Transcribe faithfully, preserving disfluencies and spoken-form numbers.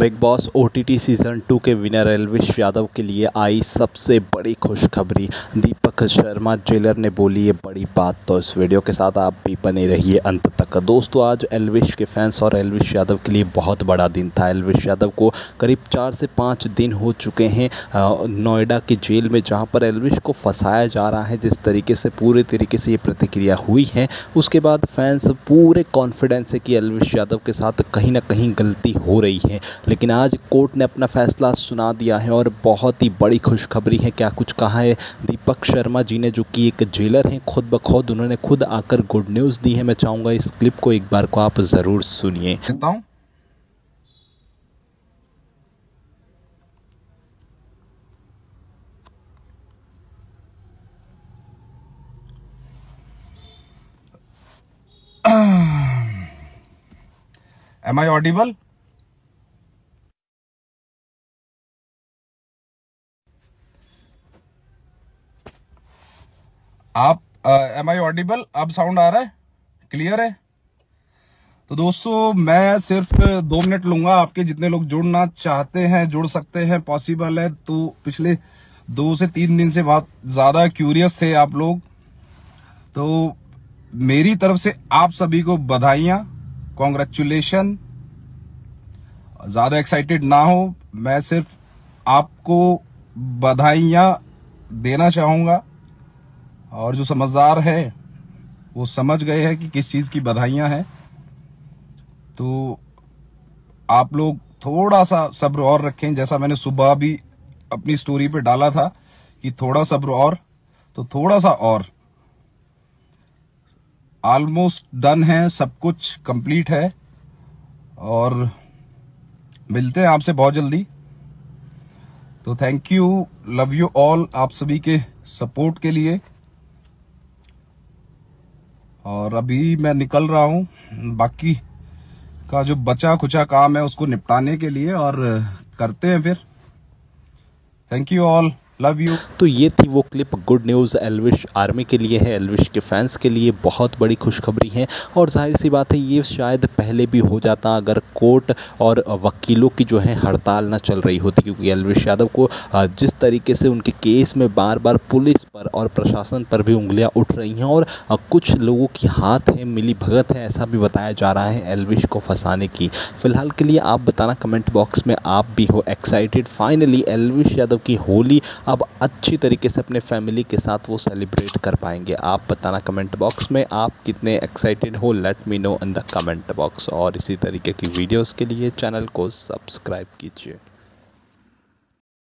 Big Boss OTT season two के winner Elvish Yadav के लिए आई सबसे बड़ी खुशखबरी। दीपक शर्मा जेलर ने बोली ये बड़ी बात। तो इस वीडियो के साथ आप भी बने रहिए अंत तक। दोस्तों, आज एल्विश के फैंस और एल्विश यादव के लिए बहुत बड़ा दिन था। एल्विश यादव को करीब चार से पाँच दिन हो चुके हैं नोएडा की जेल में, जहां पर एल्विश को फंसाया जा रहा है। जिस तरीके से पूरे तरीके से ये प्रतिक्रिया हुई है, उसके बाद फैंस पूरे कॉन्फिडेंस है कि एल्विश यादव के साथ कहीं ना कहीं गलती हो रही है। लेकिन आज कोर्ट ने अपना फैसला सुना दिया है और बहुत ही बड़ी खुशखबरी है। क्या कुछ कहा है दीपक शर्मा जी ने, जो कि एक जेलर हैं, खुद ब खुद उन्होंने खुद आकर गुड न्यूज़ दी है। मैं चाहूँगा इस क्लिप को एक बार को आप ज़रूर सुनिए। Am I audible? आप एम आई ऑडिबल? अब साउंड आ रहा है? क्लियर है? तो दोस्तों, मैं सिर्फ दो मिनट लूंगा। आपके जितने लोग जुड़ना चाहते हैं जुड़ सकते हैं, पॉसिबल है। तो पिछले दो से तीन दिन से बहुत ज्यादा क्यूरियस थे आप लोग, तो मेरी तरफ से आप सभी को बधाइयां, कॉन्ग्रेचुलेशन। ज्यादा एक्साइटेड ना हो, मैं सिर्फ आपको बधाइयां देना चाहूंगा। और जो समझदार है वो समझ गए हैं कि किस चीज की बधाइयां हैं। तो आप लोग थोड़ा सा सब्र और रखें, जैसा मैंने सुबह भी अपनी स्टोरी पे डाला था कि थोड़ा सब्र और, तो थोड़ा सा और। ऑलमोस्ट डन है, सब कुछ कंप्लीट है और मिलते हैं आपसे बहुत जल्दी। तो thank you, love you all, आप सभी के सपोर्ट के लिए। और अभी मैं निकल रहा हूं बाकी का जो बचा खुचा काम है उसको निपटाने के लिए, और करते हैं फिर। Thank you all, love you. तो ये थी वो clip. Good news Elvish army के लिए है, एल्विश के फैंस के लिए बहुत बड़ी खुशखबरी है। और जाहिर सी बात है, ये शायद पहले भी हो जाता अगर कोर्ट और वकीलों की जो है हड़ताल ना चल रही होती, क्योंकि एल्विश यादव को जिस तरीके से उनके केस में बार बार पुलिस पर और प्रशासन पर भी उंगलियां उठ रही हैं और कुछ लोगों की हाथ है, मिली भगत है, ऐसा भी बताया जा रहा है एल्विश को फंसाने की। फिलहाल के लिए आप बताना कमेंट बॉक्स में, आप भी हो एक्साइटेड? फाइनली एल्विश यादव की होली अब अच्छी तरीके से अपने फैमिली के साथ वो सेलिब्रेट कर पाएंगे। आप बताना कमेंट बॉक्स में आप कितने एक्साइटेड हो। Let me know in the comment box. और इसी तरीके की वीडियोस के लिए चैनल को सब्सक्राइब कीजिए।